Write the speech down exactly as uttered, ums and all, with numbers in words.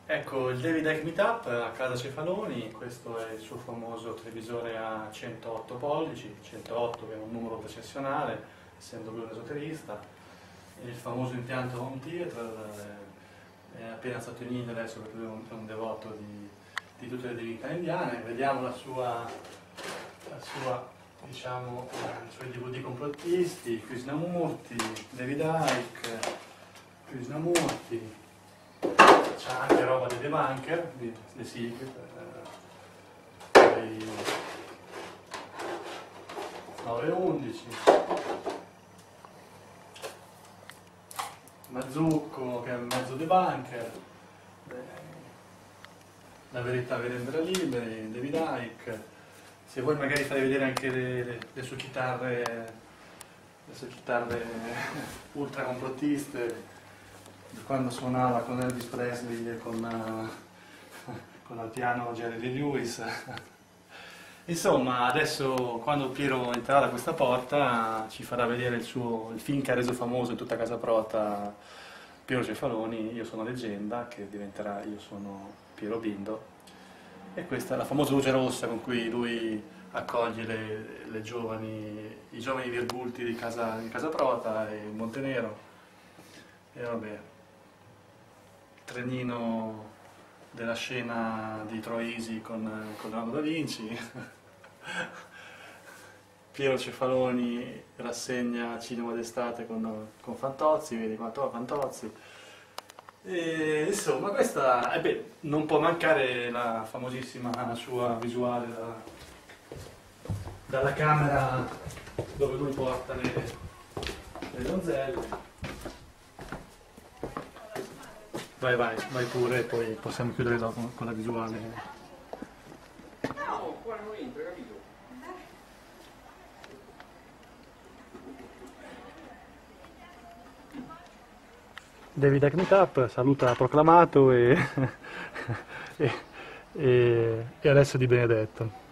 Ecco, il David Icke Meetup a casa Cefaloni, questo è il suo famoso televisore a centootto pollici, centootto che è un numero precessionale, essendo lui un esoterista, il famoso impianto home theater, è appena stato in India adesso perché lui è un, è un devoto di, di tutte le divinità indiane. Vediamo la sua, la sua diciamo, i suoi D V D complottisti, Krishnamurti, David Icke, Krishnamurti. C'è anche roba dei debunker, di The Secret, eh, nove undici, Mazzucco che è mezzo debunker, eh, La verità vi renderà liberi, David Icke. Se vuoi magari fai vedere anche le, le, le sue chitarre, le sue chitarre ultra complottiste, quando suonava con Elvis Presley e con, uh, con al piano Jerry Lee Lewis. Insomma, adesso quando Piero entrerà da questa porta ci farà vedere il, suo, il film che ha reso famoso in tutta Casa Prota Piero Cefaloni, Io sono leggenda, che diventerà Io sono Piero Bindo. E questa è la famosa luce rossa con cui lui accoglie le, le giovani, i giovani virgulti di Casa, di Casa Prota e il Montenero. E vabbè, trenino della scena di Troisi con, con Leonardo da Vinci. Piero Cefaloni rassegna Cinema d'estate con, con Fantozzi, vedi quanto va Fantozzi. E, insomma, questa, eh beh, non può mancare la famosissima sua visuale da, dalla camera dove lui porta le, le donzelle. Vai, vai, vai pure e poi possiamo chiudere dopo con la visuale. No, qua non entra, capito? David Icke Meetup saluta Proclamato e, e, e, e Alessio Di Benedetto.